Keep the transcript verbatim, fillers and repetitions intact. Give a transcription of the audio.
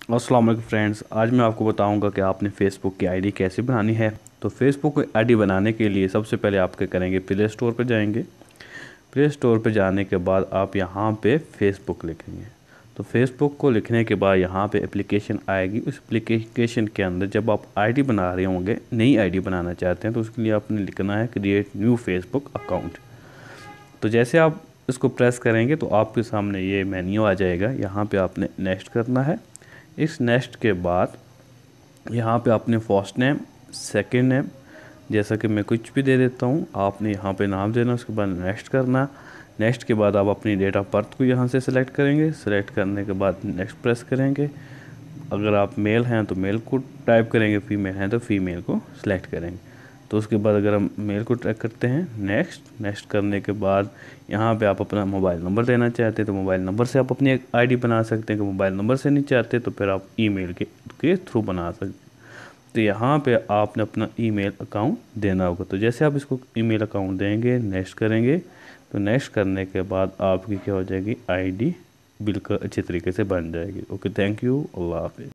अस्सलाम वालेकुम फ्रेंड्स, आज मैं आपको बताऊंगा कि आपने फ़ेसबुक की आईडी कैसे बनानी है। तो फ़ेसबुक की आईडी बनाने के लिए सबसे पहले आप क्या करेंगे, प्ले स्टोर पर जाएंगे। प्ले स्टोर पर जाने के बाद आप यहां पे फ़ेसबुक लिखेंगे। तो फ़ेसबुक को लिखने के बाद यहां पे एप्लीकेशन आएगी। उस एप्लीकेशन के अंदर जब आप आईडी बना रहे होंगे, नई आईडी बनाना चाहते हैं, तो उसके लिए आपने लिखना है क्रिएट न्यू फ़ेसबुक अकाउंट। तो जैसे आप इसको प्रेस करेंगे तो आपके सामने ये मेन्यू आ जाएगा। यहाँ पे आपने नेक्स्ट करना है। इस नेक्स्ट के बाद यहाँ पे आपने फर्स्ट नेम, सेकंड नेम, जैसा कि मैं कुछ भी दे देता हूँ, आपने यहाँ पे नाम देना। उसके बाद नेक्स्ट करना। नेक्स्ट के बाद आप अपनी डेट ऑफ बर्थ को यहाँ से सिलेक्ट करेंगे। सिलेक्ट करने के बाद नेक्स्ट प्रेस करेंगे। अगर आप मेल हैं तो मेल को टाइप करेंगे, फीमेल हैं तो फीमेल को सिलेक्ट करेंगे। तो उसके बाद अगर हम मेल को ट्रैक करते हैं, नेक्स्ट नेक्स्ट करने के बाद यहाँ पे आप अपना मोबाइल नंबर देना चाहते हैं तो मोबाइल नंबर से आप अपनी एक आईडी बना सकते हैं। कि मोबाइल नंबर से नहीं चाहते तो फिर आप ईमेल के के थ्रू बना सकते हैं। तो यहाँ पे आपने अपना ईमेल अकाउंट देना होगा। तो जैसे आप इसको ईमेल अकाउंट देंगे, नेक्स्ट करेंगे, तो नेक्स्ट करने के बाद आपकी क्या हो जाएगी, आईडी बिल्कुल अच्छी तरीके से बन जाएगी। ओके, थैंक यू, अल्लाह हाफिज़।